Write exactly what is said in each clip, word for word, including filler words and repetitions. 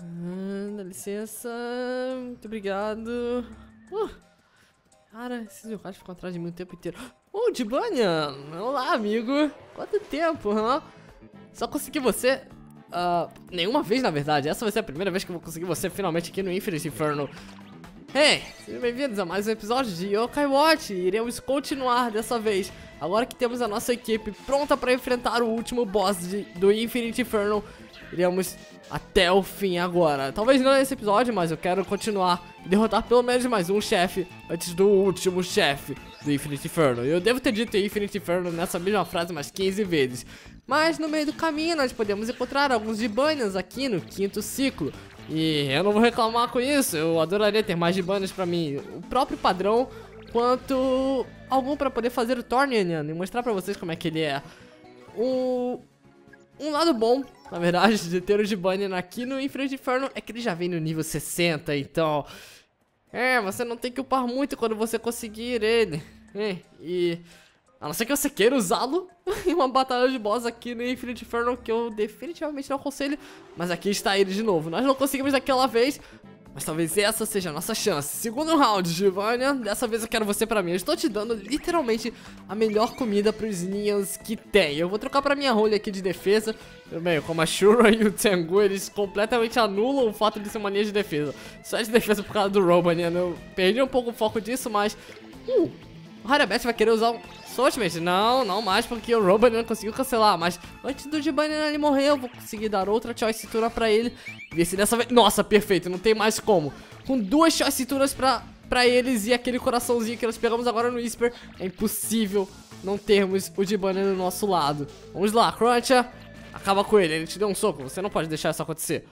Ah, dá licença. Muito obrigado. Uh, cara, esses locais ficam atrás de mim o tempo inteiro. Ô, oh, Dibania! Olá, amigo! Quanto tempo, hã? Só consegui você... Uh, nenhuma vez, na verdade. Essa vai ser a primeira vez que eu vou conseguir você finalmente aqui no Infinite Inferno. Hey, sejam bem-vindos a mais um episódio de Yokai Watch. Iremos continuar dessa vez, agora que temos a nossa equipe pronta para enfrentar o último boss de, do Infinite Inferno. Iremos até o fim agora. Talvez não nesse episódio, mas eu quero continuar e derrotar pelo menos mais um chefe antes do último chefe do Infinite Inferno. Eu devo ter dito Infinite Inferno nessa mesma frase umas quinze vezes. Mas no meio do caminho nós podemos encontrar alguns Dibanias aqui no quinto ciclo. E eu não vou reclamar com isso, eu adoraria ter mais Dibanias pra mim. O próprio padrão, quanto algum pra poder fazer o Tornian e mostrar pra vocês como é que ele é. O... Um lado bom, na verdade, de ter o Dibanian aqui no Infinite Inferno é que ele já vem no nível sessenta, então... É, você não tem que upar muito quando você conseguir ele. É, e... A não ser que você queira usá-lo em uma batalha de boss aqui no Infinite Inferno, que eu definitivamente não aconselho. Mas aqui está ele de novo. Nós não conseguimos daquela vez, mas talvez essa seja a nossa chance. Segundo round, Dibania. Dessa vez eu quero você pra mim. Eu estou te dando literalmente a melhor comida pros Nians que tem. Eu vou trocar pra minha role aqui de defesa. Bem, como a Shura e o Tengu, eles completamente anulam o fato de ser uma linha de defesa. Só de defesa por causa do Robanian. Eu perdi um pouco o foco disso, mas... Uh, o Harabeth vai querer usar um... Ultimate, não, não mais, porque o Robanian conseguiu cancelar. Mas antes do Dibanian ele morrer, eu vou conseguir dar outra Choice Cintura pra ele. Ver se dessa vez... Nossa, perfeito, não tem mais como. Com duas Choice Cinturas pra, pra eles e aquele coraçãozinho que nós pegamos agora no Whisper, é impossível não termos o Dibanian do nosso lado. Vamos lá, Cruncha, acaba com ele, ele te deu um soco, você não pode deixar isso acontecer.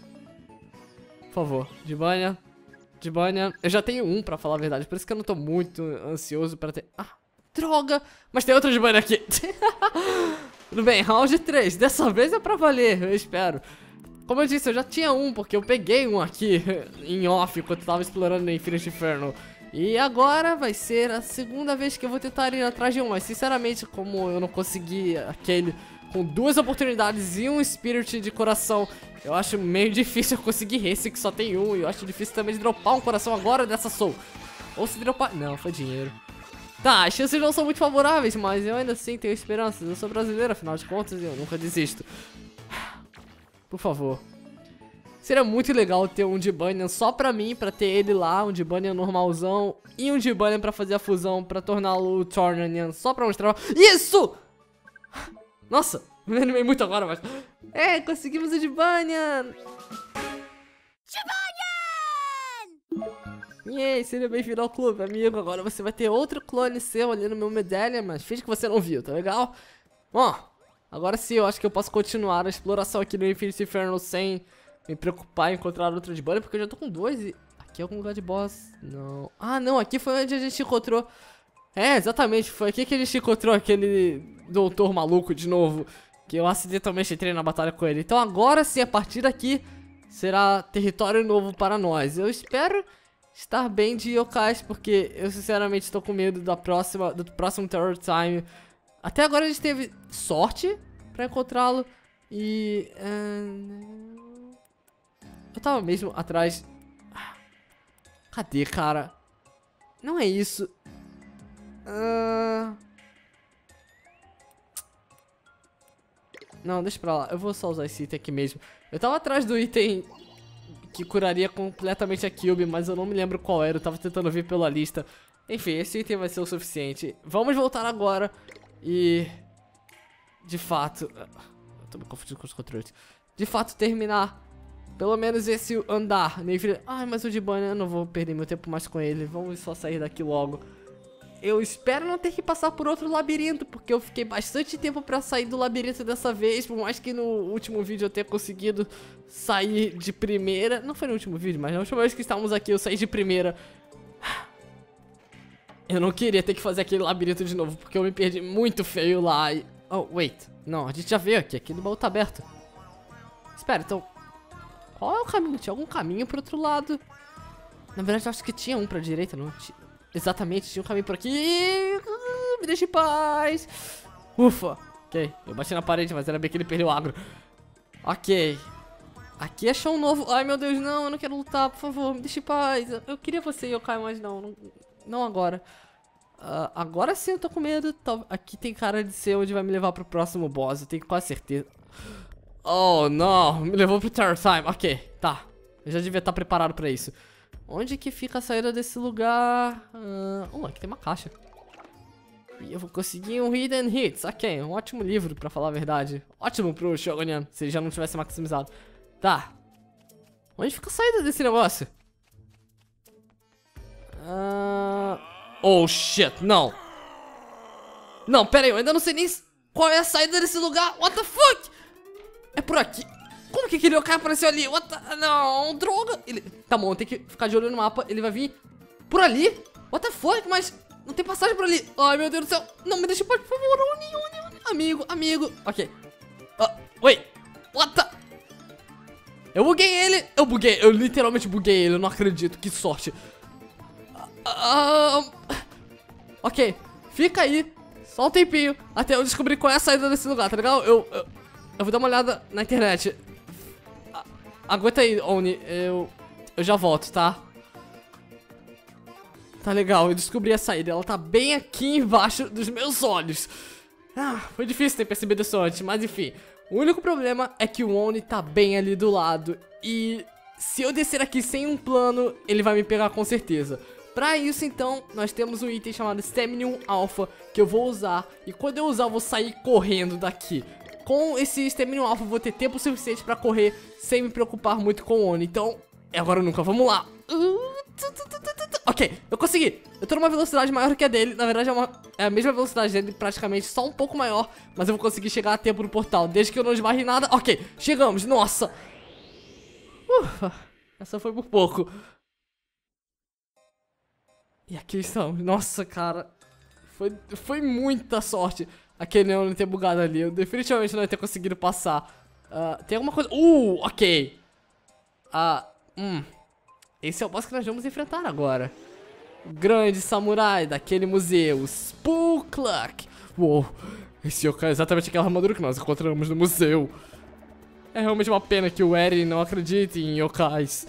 Por favor, Dibanian, Dibanian. Eu já tenho um, pra falar a verdade, por isso que eu não tô muito ansioso pra ter... Ah, droga! Mas tem outro Dibanian aqui. Tudo bem, round três. Dessa vez é pra valer, eu espero. Como eu disse, eu já tinha um, porque eu peguei um aqui em off enquanto eu tava explorando no Infinite Inferno. E agora vai ser a segunda vez que eu vou tentar ir atrás de um. Mas sinceramente, como eu não consegui aquele com duas oportunidades e um Spirit de coração, eu acho meio difícil eu conseguir esse que só tem um. E eu acho difícil também de dropar um coração agora dessa Soul. Ou se dropar... Não, foi dinheiro. Tá, as chances não são muito favoráveis, mas eu ainda assim tenho esperanças. Eu sou brasileiro, afinal de contas, e eu nunca desisto. Por favor. Seria muito legal ter um Dibanian só pra mim, pra ter ele lá, um Dibanian normalzão, e um Dibanian pra fazer a fusão, pra torná-lo o Tornian, só pra mostrar... Isso! Nossa, me animei muito agora, mas... É, conseguimos o Dibanian! E aí, seja bem-vindo ao clube, amigo. Agora você vai ter outro clone seu ali no meu medalha, mas finge que você não viu, tá legal? Bom, agora sim, eu acho que eu posso continuar a exploração aqui no Infinite Inferno sem me preocupar em encontrar outro Dibanian, porque eu já tô com dois e... Aqui é algum lugar de boss? Não... Ah, não, aqui foi onde a gente encontrou... É, exatamente, foi aqui que a gente encontrou aquele doutor maluco de novo, que eu acidentalmente entrei na batalha com ele. Então agora sim, a partir daqui, será território novo para nós. Eu espero... estar bem de yokais, porque eu sinceramente estou com medo da próxima, do próximo Terror Time. Até agora a gente teve sorte pra encontrá-lo e... Uh, eu tava mesmo atrás... Cadê, cara? Não é isso. Uh... Não, deixa pra lá. Eu vou só usar esse item aqui mesmo. Eu tava atrás do item... que curaria completamente a Cube, mas eu não me lembro qual era, eu tava tentando ver pela lista. Enfim, esse item vai ser o suficiente. Vamos voltar agora e... De fato... Eu tô me confundindo com os controles. De fato, terminar pelo menos esse andar. Ai, mas o Dibanian, eu não vou perder meu tempo mais com ele. Vamos só sair daqui logo. Eu espero não ter que passar por outro labirinto, porque eu fiquei bastante tempo pra sair do labirinto dessa vez, por mais que no último vídeo eu tenha conseguido sair de primeira. Não foi no último vídeo, mas na última vez que estávamos aqui eu saí de primeira. Eu não queria ter que fazer aquele labirinto de novo, porque eu me perdi muito feio lá e... Oh, wait. Não, a gente já veio aqui, aquele baú tá aberto. Espera, então... Qual é o caminho? Tinha algum caminho pro outro lado? Na verdade eu acho que tinha um pra direita, não tinha... Exatamente, tinha um caminho por aqui. Me deixa em paz. Ufa. Ok, eu bati na parede, mas era bem que ele perdeu o agro. Ok. Aqui é chão novo. Ai, meu Deus, não, eu não quero lutar, por favor, me deixe em paz. Eu, eu queria você, Yokai, mas não, não, não agora. Uh, agora sim eu tô com medo. Aqui tem cara de ser onde vai me levar pro próximo boss, eu tenho quase certeza. Oh, não, me levou pro Terror Time. Ok, tá. Eu já devia estar preparado pra isso. Onde que fica a saída desse lugar? Uh, oh, aqui tem uma caixa. E eu vou conseguir um Hidden Hits. Ok, um ótimo livro, pra falar a verdade. Ótimo pro Shogunyan, se ele já não tivesse maximizado. Tá. Onde fica a saída desse negócio? Uh... Oh, shit, não. Não, pera aí, eu ainda não sei nem qual é a saída desse lugar. What the fuck? É por aqui. Como que aquele Yokai apareceu ali? What the... Não, droga. Ele... Tá bom, tem que ficar de olho no mapa. Ele vai vir por ali. What the fuck? Mas não tem passagem por ali. Ai, meu Deus do céu. Não, me deixa, por favor. Oni, Oni, Oni. Amigo, amigo. Ok. Uh, wait. What the... Eu buguei ele. Eu buguei. Eu literalmente buguei ele. Eu não acredito. Que sorte. Uh, ok. Fica aí. Só um tempinho. Até eu descobrir qual é a saída desse lugar, tá legal? Eu... eu... Eu vou dar uma olhada na internet. Aguenta aí, Oni. Eu, eu já volto, tá? Tá legal, eu descobri a saída. Ela tá bem aqui embaixo dos meus olhos. Ah, foi difícil ter percebido isso antes, mas enfim. O único problema é que o Oni tá bem ali do lado. E se eu descer aqui sem um plano, ele vai me pegar com certeza. Pra isso, então, nós temos um item chamado Staminium Alpha, que eu vou usar. E quando eu usar, eu vou sair correndo daqui. Com esse Staminium Alpha, eu vou ter tempo suficiente pra correr sem me preocupar muito com o Oni. Então, é agora ou nunca, vamos lá. Ok, eu consegui. Eu tô numa velocidade maior que a dele. Na verdade, é, uma, é a mesma velocidade dele, praticamente, só um pouco maior. Mas eu vou conseguir chegar a tempo no portal, desde que eu não esbarre nada. Ok, chegamos, nossa. Ufa, essa foi por pouco. E aqui estamos, nossa, cara. Foi, foi muita sorte aquele não ter bugado ali. Eu definitivamente não ia ter conseguido passar. Uh, tem alguma coisa... Uh, ok. Ah, uh, hum. Esse é o boss que nós vamos enfrentar agora. O grande samurai daquele museu, Spookluck. Uou, esse yokai é exatamente aquela armadura que nós encontramos no museu. É realmente uma pena que o Eri não acredite em yokais.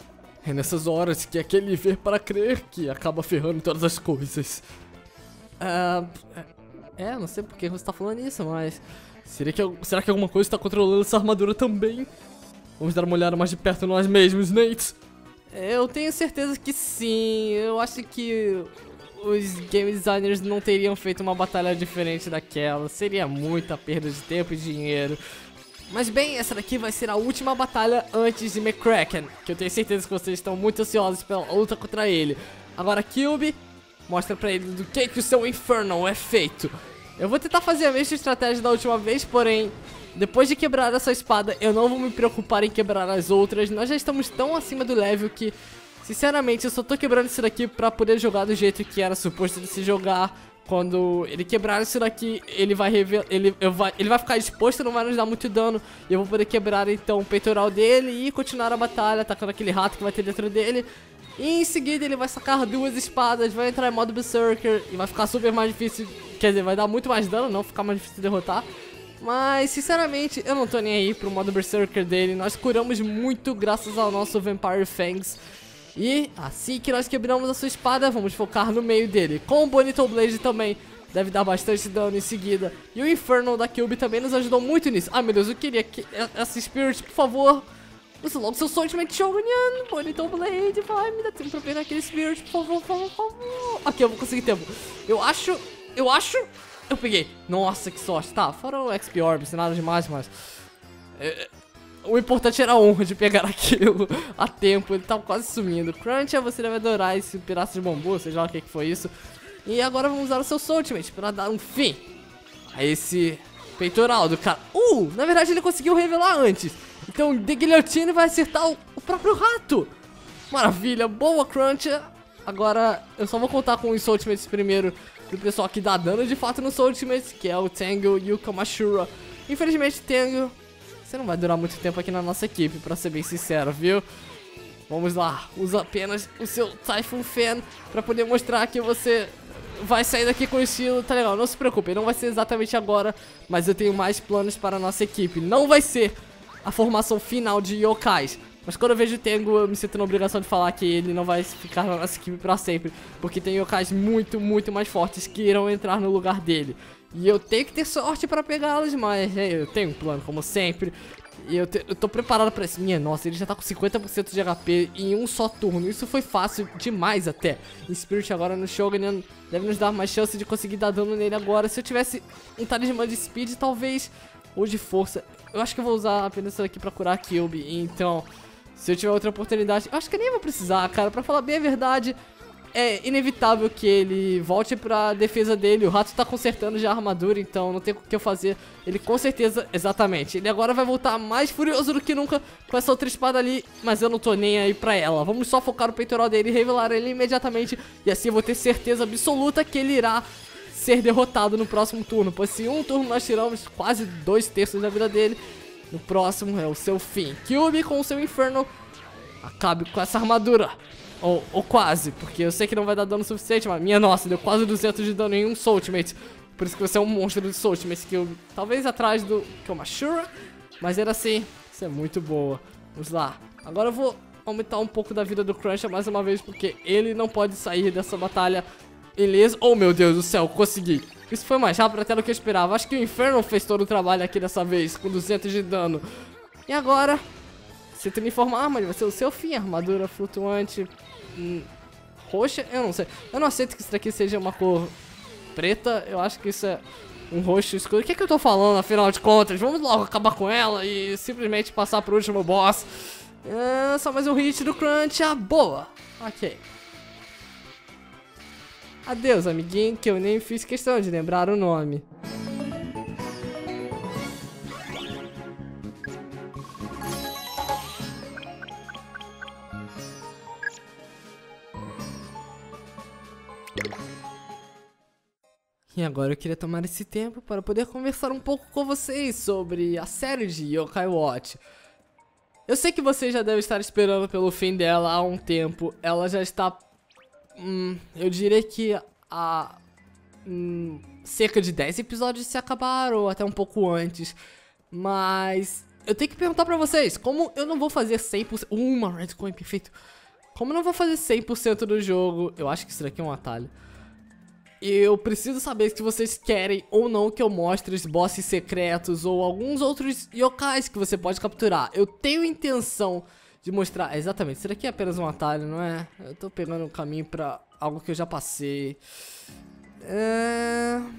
É nessas horas que aquele ver para crer que acaba ferrando todas as coisas. Ah... Uh, É, não sei porque você tá falando isso, mas... Será que, será que alguma coisa tá controlando essa armadura também? Vamos dar uma olhada mais de perto nós mesmos, Nate. Eu tenho certeza que sim. Eu acho que os game designers não teriam feito uma batalha diferente daquela. Seria muita perda de tempo e dinheiro. Mas bem, essa daqui vai ser a última batalha antes de McCracken, que eu tenho certeza que vocês estão muito ansiosos pela luta contra ele. Agora, Kyuubi, mostra pra ele do que, que o seu Infernal é feito. Eu vou tentar fazer a mesma estratégia da última vez, porém, depois de quebrar essa espada, eu não vou me preocupar em quebrar as outras. Nós já estamos tão acima do level que, sinceramente, eu só tô quebrando isso daqui pra poder jogar do jeito que era suposto de se jogar. Quando ele quebrar isso daqui, ele vai, revel ele, eu vai, ele vai ficar exposto, não vai nos dar muito dano. E eu vou poder quebrar, então, o peitoral dele e continuar a batalha, atacando aquele rato que vai ter dentro dele. E em seguida ele vai sacar duas espadas, vai entrar em modo Berserker e vai ficar super mais difícil. Quer dizer, vai dar muito mais dano, não ficar mais difícil de derrotar. Mas, sinceramente, eu não tô nem aí pro modo Berserker dele. Nós curamos muito graças ao nosso Vampire Fangs. E assim que nós quebramos a sua espada, vamos focar no meio dele. Com o Bonito Blade também deve dar bastante dano em seguida. E o Infernal da Kyuubi também nos ajudou muito nisso. Ai meu Deus, eu queria que essa Spirit, por favor, use logo seu Ultimate Shogunyan. Bonito Blade, vai, me dá tempo pra pegar aquele Spirit, por favor, por favor, por favor. Ok, eu vou conseguir tempo. Eu acho, eu acho, eu peguei. Nossa, que sorte. Tá, fora o X P Orbs, nada demais, mas... É... O importante era a honra de pegar aquilo a tempo, ele tava quase sumindo. Crunch, você deve adorar esse pedaço de bambu, seja lá o que, que foi isso. E agora vamos usar o seu Ultimate para dar um fim a esse peitoral do cara. Uh, na verdade ele conseguiu revelar antes. Então The Guillotine vai acertar o, o próprio rato. Maravilha, boa Crunch. Agora eu só vou contar com os Ultimates primeiro pro pessoal que dá dano de fato nos Ultimates, que é o Tengu e o Kamashura. Infelizmente Tengu, você não vai durar muito tempo aqui na nossa equipe, pra ser bem sincero, viu? Vamos lá, usa apenas o seu Typhoon Fan pra poder mostrar que você vai sair daqui com estilo. Tá legal, não se preocupe, não vai ser exatamente agora, mas eu tenho mais planos para a nossa equipe. Não vai ser a formação final de yokais. Mas quando eu vejo o Tengu, eu me sinto na obrigação de falar que ele não vai ficar na nossa equipe pra sempre. Porque tem yokais muito, muito mais fortes que irão entrar no lugar dele. E eu tenho que ter sorte pra pegá-los, mas é, eu tenho um plano, como sempre. E eu, te, eu tô preparado pra isso. Minha nossa, ele já tá com cinquenta por cento de H P em um só turno. Isso foi fácil demais até. E Spirit agora no Shogun deve nos dar mais chance de conseguir dar dano nele agora. Se eu tivesse um talismã de speed, talvez, ou de força. Eu acho que eu vou usar apenas isso aqui pra curar a Kyuubi. Então, se eu tiver outra oportunidade, eu acho que eu nem vou precisar, cara. Pra falar bem a verdade, é inevitável que ele volte pra defesa dele. O rato tá consertando já a armadura, então não tem o que eu fazer. Ele com certeza, exatamente, ele agora vai voltar mais furioso do que nunca com essa outra espada ali. Mas eu não tô nem aí pra ela. Vamos só focar no peitoral dele e revelar ele imediatamente. E assim eu vou ter certeza absoluta que ele irá ser derrotado no próximo turno. Pois se um turno nós tiramos quase dois terços da vida dele, no próximo é o seu fim. Kyuubi com o seu Inferno acabe com essa armadura. Ou, ou quase, porque eu sei que não vai dar dano suficiente, mas minha nossa, deu quase duzentos de dano em um Soul Ultimate. Por isso que você é um monstro de Soul Ultimate, que eu, talvez atrás do Komashura, mas era assim, isso é muito boa. Vamos lá, agora eu vou aumentar um pouco da vida do Cruncher mais uma vez, porque ele não pode sair dessa batalha ileso. Oh meu Deus do céu, consegui. Isso foi mais rápido até do que eu esperava. Acho que o Inferno fez todo o trabalho aqui dessa vez, com duzentos de dano. E agora, se tu me informar, mas vai ser o seu fim, armadura flutuante hum, roxa, eu não sei. Eu não aceito que isso daqui seja uma cor preta, eu acho que isso é um roxo escuro. O que é que eu tô falando, afinal de contas? Vamos logo acabar com ela e simplesmente passar pro último boss. É, só mais um hit do Crunch, a boa. Ok. Adeus, amiguinho, que eu nem fiz questão de lembrar o nome. E agora eu queria tomar esse tempo para poder conversar um pouco com vocês sobre a série de Yokai Watch. Eu sei que vocês já devem estar esperando pelo fim dela há um tempo. Ela já está... Hum, eu diria que há hum, cerca de dez episódios se acabaram, ou até um pouco antes. Mas eu tenho que perguntar pra vocês, como eu não vou fazer cem por cento... Uma Red Coin, perfeito. Como eu não vou fazer cem por cento do jogo... Eu acho que isso daqui é um atalho. Eu preciso saber se vocês querem ou não que eu mostre os bosses secretos ou alguns outros yokais que você pode capturar. Eu tenho intenção de mostrar... Exatamente, isso daqui é apenas um atalho, não é? Eu tô pegando um caminho pra algo que eu já passei. É...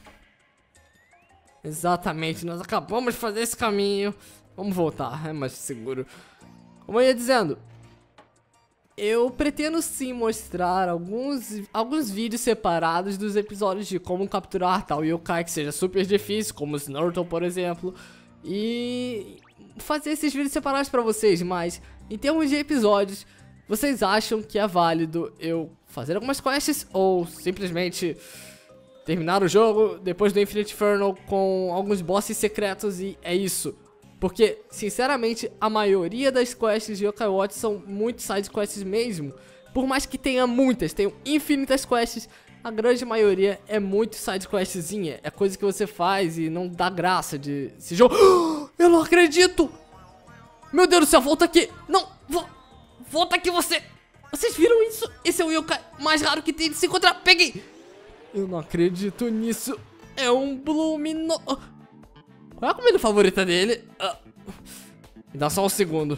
Exatamente, nós acabamos de fazer esse caminho. Vamos voltar, é mais seguro. Como eu ia dizendo... Eu pretendo sim mostrar alguns, alguns vídeos separados dos episódios de como capturar tal yokai que seja super difícil, como o Snurtle, por exemplo. E fazer esses vídeos separados pra vocês, mas em termos de episódios, vocês acham que é válido eu fazer algumas quests ou simplesmente terminar o jogo depois do Infinite Inferno com alguns bosses secretos e é isso? Porque, sinceramente, a maioria das quests de Yokai Watch são muito side quests mesmo. Por mais que tenha muitas, tenham infinitas quests, a grande maioria é muito side questzinha. É coisa que você faz e não dá graça de esse jogo. Eu não acredito! Meu Deus do céu, volta aqui! Não! Vo volta aqui você! Vocês viram isso? Esse é o Yokai mais raro que tem de se encontrar. Peguei! Eu não acredito nisso. É um Blumino... Qual é a comida favorita dele? Ah, me dá só um segundo.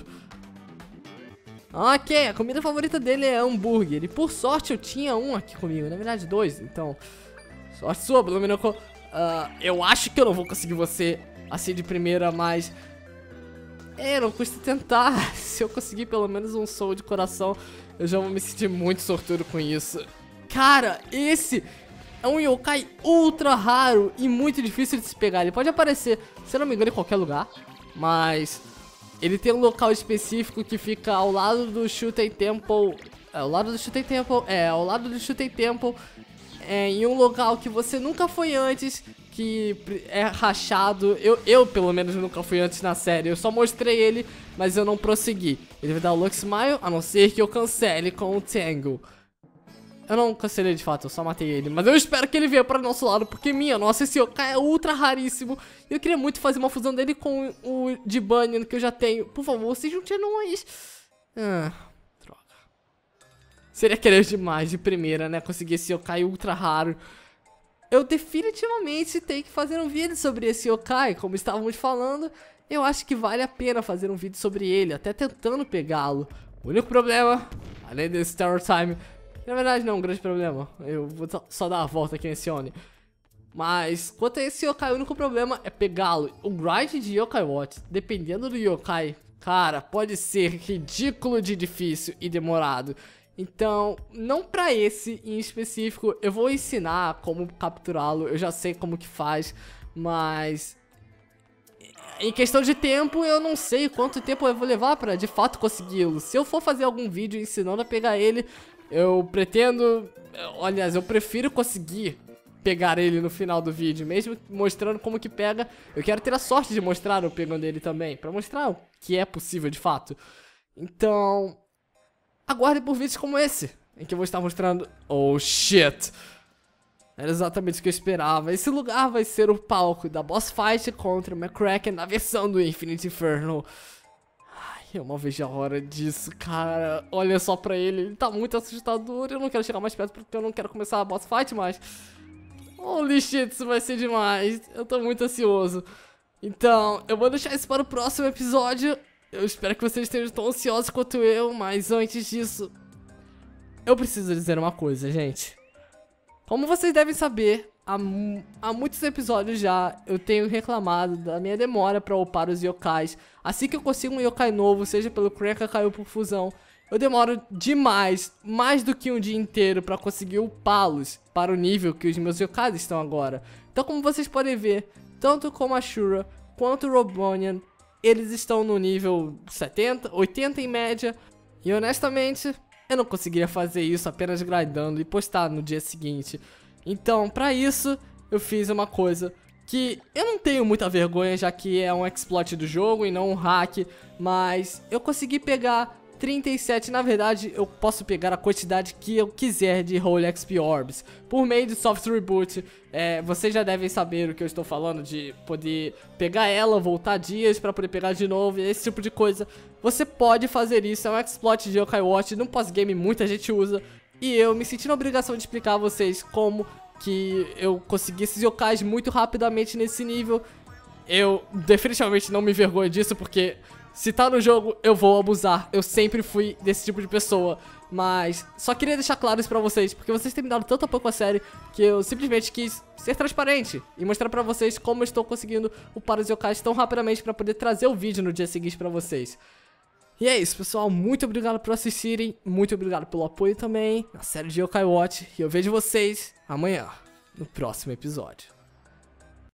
Ok, a comida favorita dele é hambúrguer. E por sorte eu tinha um aqui comigo. Na verdade, dois. Então, sorte sua, Bluminoco. Uh, eu acho que eu não vou conseguir você assim de primeira, mas... É, não custa tentar. Se eu conseguir pelo menos um soul de coração, eu já vou me sentir muito sortudo com isso. Cara, esse... é um yokai ultra raro e muito difícil de se pegar. Ele pode aparecer, se eu não me engano, em qualquer lugar, mas ele tem um local específico que fica ao lado do Shuten Temple. É, ao lado do Shuten Temple. É, ao lado do Shuten Temple. É, em um local que você nunca foi antes, que é rachado. Eu, eu, pelo menos, nunca fui antes na série. Eu só mostrei ele, mas eu não prossegui. Ele vai dar o Lux Smile, a não ser que eu cancele com o Tengu. Eu não cancelei de fato, eu só matei ele. Mas eu espero que ele venha para nosso lado, porque minha nossa, esse yokai é ultra raríssimo. E eu queria muito fazer uma fusão dele com o de Banyan que eu já tenho. Por favor, se junte a nós. Ah, droga. Seria querer demais de primeira, né? Conseguir esse yokai ultra raro. Eu definitivamente tenho que fazer um vídeo sobre esse yokai, como estávamos falando. Eu acho que vale a pena fazer um vídeo sobre ele, até tentando pegá-lo. O único problema, além desse Terror Time, na verdade não é um grande problema. Eu vou só dar a volta aqui nesse Oni. Mas quanto a esse yokai, o único problema é pegá-lo. O grind de Yokai Watch, dependendo do yokai, cara, pode ser ridículo de difícil e demorado. Então, não pra esse em específico, eu vou ensinar como capturá-lo, eu já sei como que faz, mas em questão de tempo, eu não sei quanto tempo eu vou levar pra de fato consegui-lo. Se eu for fazer algum vídeo ensinando a pegar ele, eu pretendo, aliás, eu prefiro conseguir pegar ele no final do vídeo, mesmo mostrando como que pega. Eu quero ter a sorte de mostrar eu pegando ele também, pra mostrar o que é possível de fato. Então, aguarde por vídeos como esse, em que eu vou estar mostrando... Oh, shit! Era exatamente o que eu esperava. Esse lugar vai ser o palco da boss fight contra o McCracken na versão do Infinite Inferno. Ai, eu mal vejo a hora disso, cara. Olha só pra ele, ele tá muito assustador. Eu não quero chegar mais perto porque eu não quero começar a boss fight, mas... Holy shit, isso vai ser demais. Eu tô muito ansioso. Então, eu vou deixar isso para o próximo episódio. Eu espero que vocês estejam tão ansiosos quanto eu, mas antes disso, eu preciso dizer uma coisa, gente. Como vocês devem saber, há, há muitos episódios já eu tenho reclamado da minha demora para upar os yokais. Assim que eu consigo um yokai novo, seja pelo Crank ou por fusão, eu demoro demais, mais do que um dia inteiro para conseguir upá-los para o nível que os meus yokais estão agora. Então, como vocês podem ver, tanto como a Shura quanto o Robonian, eles estão no nível setenta, oitenta em média. E honestamente, eu não conseguiria fazer isso apenas grindando e postar no dia seguinte. Então, pra isso, eu fiz uma coisa que eu não tenho muita vergonha, já que é um exploit do jogo e não um hack. Mas eu consegui pegar trinta e sete, na verdade eu posso pegar a quantidade que eu quiser de Holy X P Orbs por meio de Soft Reboot. É, vocês já devem saber o que eu estou falando, de poder pegar ela, voltar dias pra poder pegar de novo, esse tipo de coisa. Você pode fazer isso, é um exploit de Yokai Watch, no pós-game muita gente usa. E eu me senti na obrigação de explicar a vocês como que eu consegui esses yokais muito rapidamente nesse nível. Eu definitivamente não me envergonho disso, porque se tá no jogo, eu vou abusar. Eu sempre fui desse tipo de pessoa. Mas só queria deixar claro isso pra vocês, porque vocês têm me dado tanto apoio com a série que eu simplesmente quis ser transparente e mostrar pra vocês como eu estou conseguindo upar os yokais tão rapidamente pra poder trazer o vídeo no dia seguinte pra vocês. E é isso, pessoal. Muito obrigado por assistirem. Muito obrigado pelo apoio também na série de Yokai Watch. E eu vejo vocês amanhã, no próximo episódio.